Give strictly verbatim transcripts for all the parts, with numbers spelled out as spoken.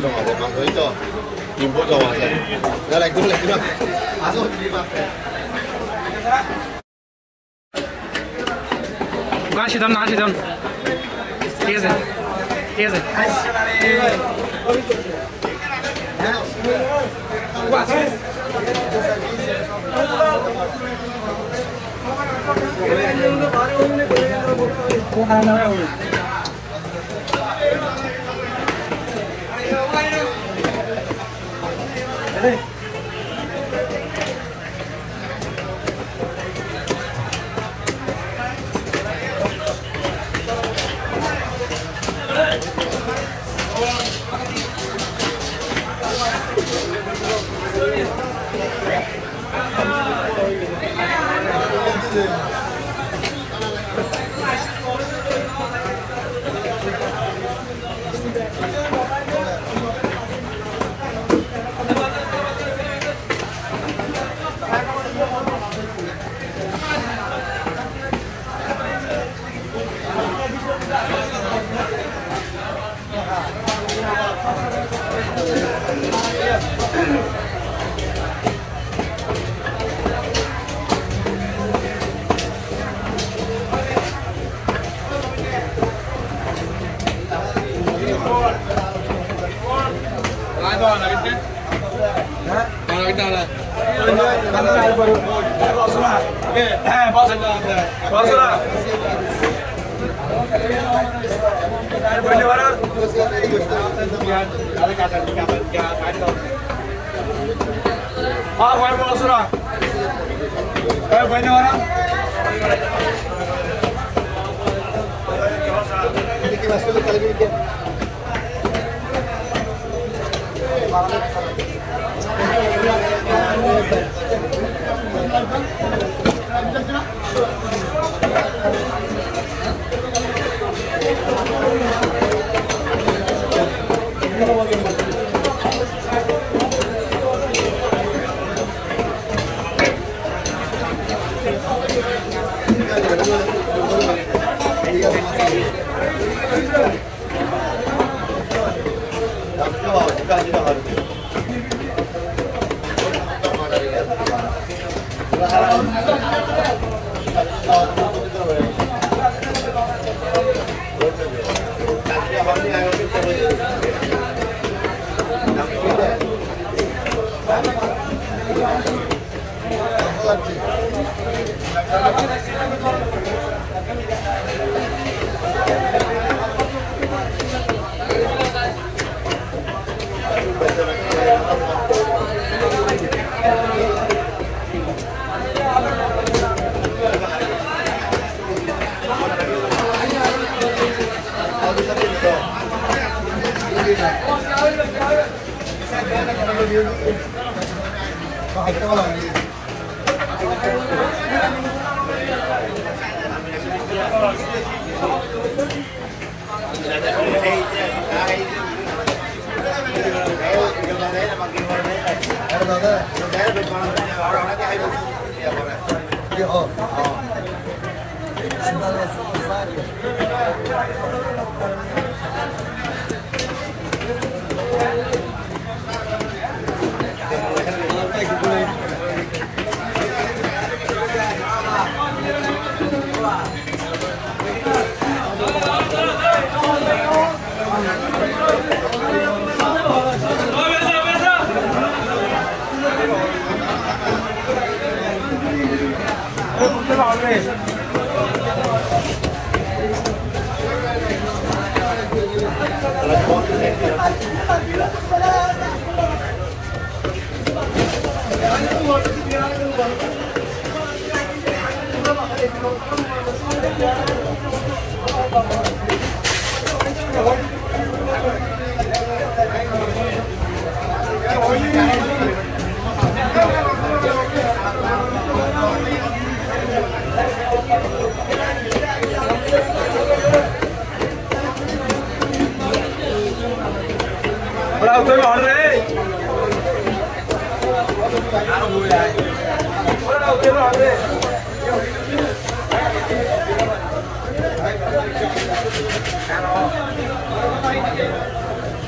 정하고 막 그죠? 김보 정하고 내가 이거 이거 아주 비박해. 나시던 나시던. 이제 이제. 와. Ah, vai bola surah. Eh, banyak orang. Ini kita masuk lagi dikit.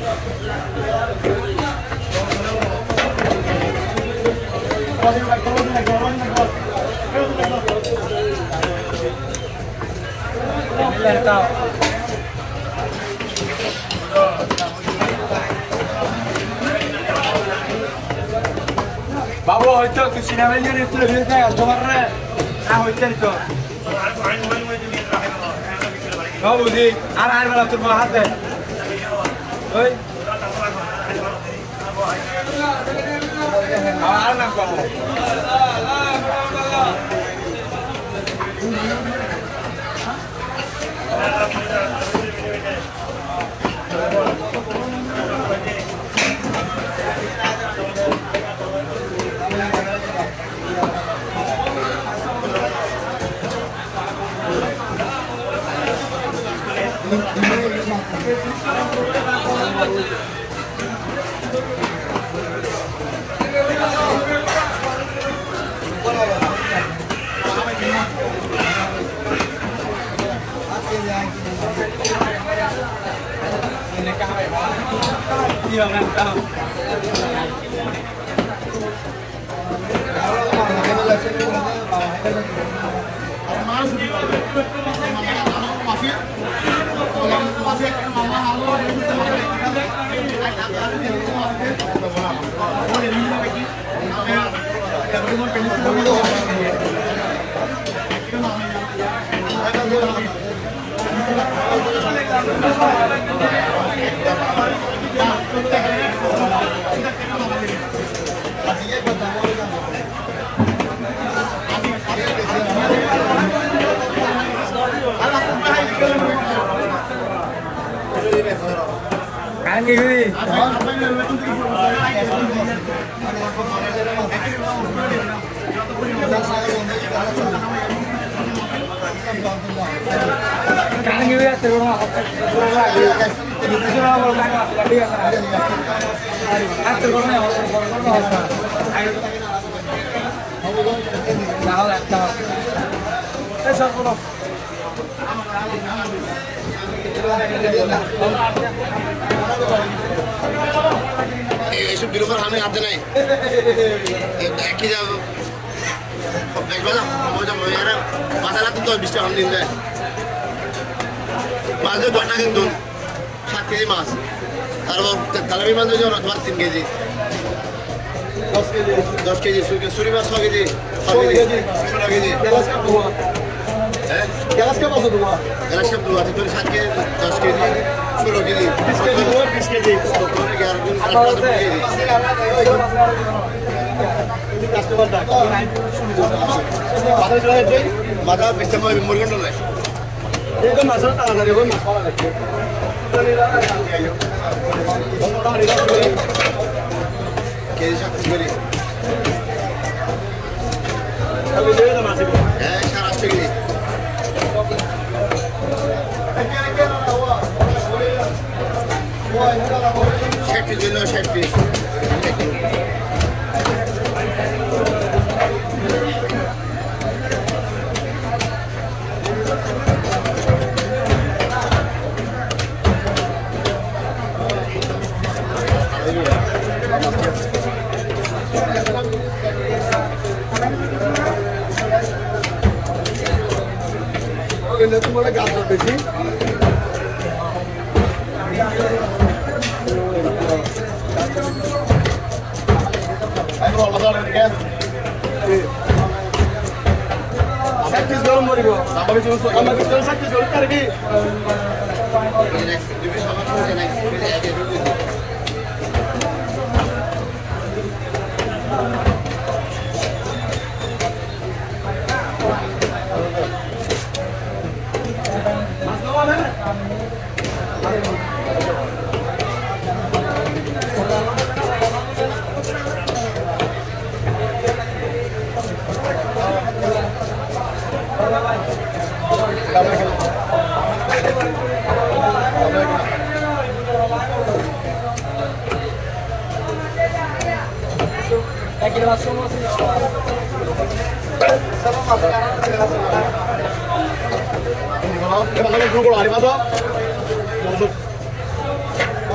বাবু হয়তো তুই cinema নিয়ে তুলে ভিড় দেয় তোমার রে হ্যাঁ হইতে তো বাবু জি আর আর বেলা তোর হাত দেয় ওই আর না কর Iya kan tahu. Kan gini. Kan gini ya terus terus lagi. Terus mau kan lagi ya. Ah terus nih harus harus. Ayo. Tahu lah tahu. Eh satu. এইসব দিল পর আমি হাতে নাই একই যাব একবার মাথা লাগতো তো বিশটা আমি দিন দেয় মাছ দশ টাকা কিন্তু সাত কেজি মাছ তারপর তালাবি মাছ যদি তোমার তিন কেজি দশ কেজি দশ কেজি সুরি মাছ ছ কেজি ছ কেজি ষোলো কেজি হ্যাঁ গ্যাস কাপ আছে তোমার গ্যাস কাপ তোমার তোর সাত কেজি দশ কেজি ষোলো কেজি বিশ কেজি বিশ কেজি মাথা বেচতে মুরগি নয় এই মাছের তাড়াতাড়ি ওই মাছ পাওয়া যাচ্ছে কেজি সাত কেজি হ্যাঁ সাড়ে আটশো কেজি ষাট পিস দিল ষাট পিস তোমার গাছ বেশি sakit dalam merigo, apa itu? Apa itu sakit dalam kargi? Lagi langsung masih. Sama masuk. Ini kalau, emang kalau grup kalau hari apa?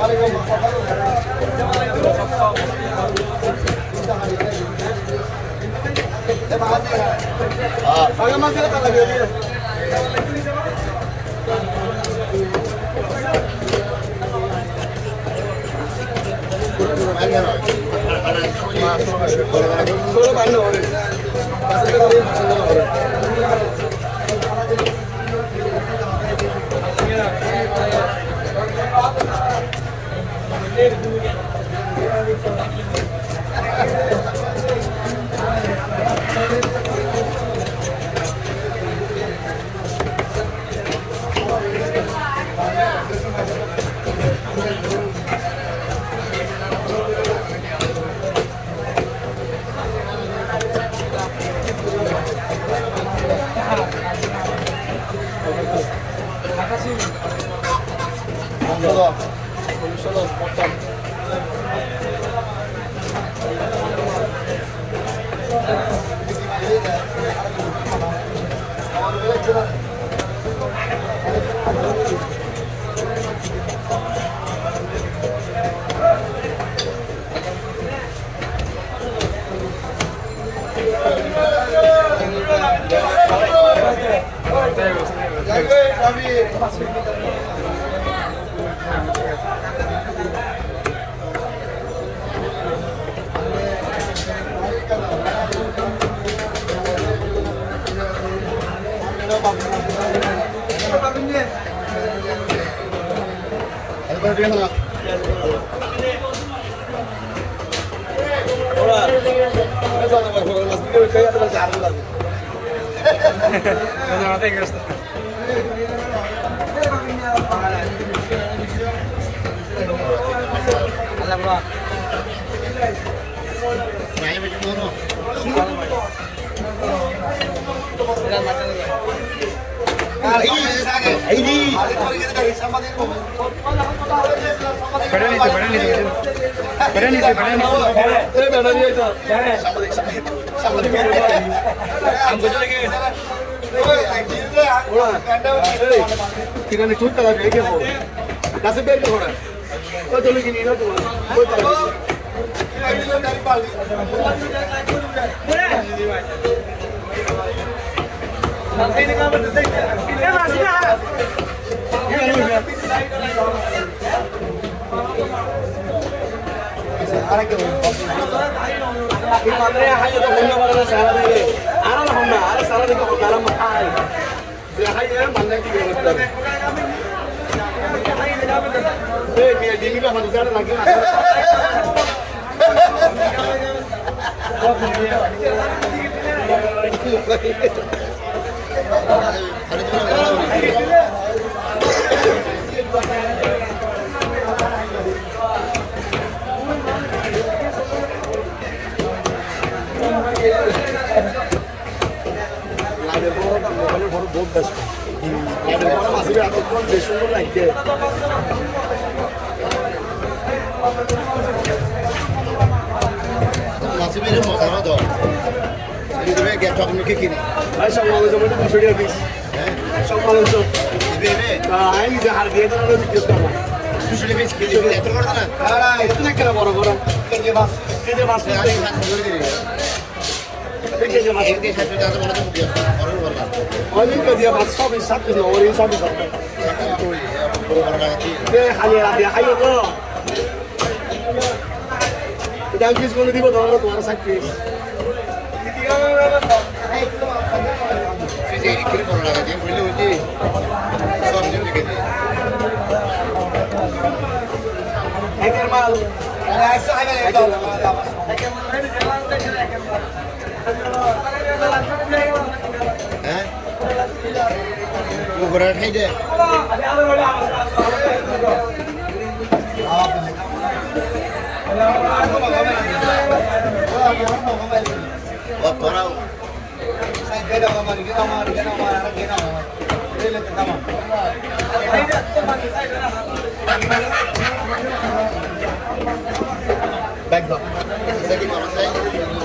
Back up. Isa di mana saya?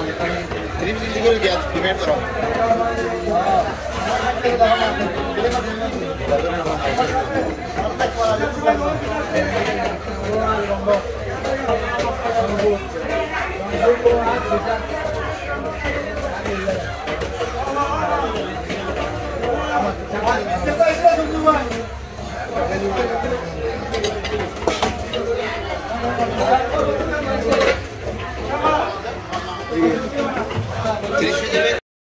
Jadi mesti tinggal dia depend karo. তিরিশ KG